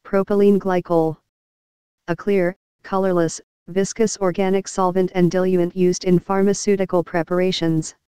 Propylene glycol. A clear, colorless, viscous organic solvent and diluent used in pharmaceutical preparations.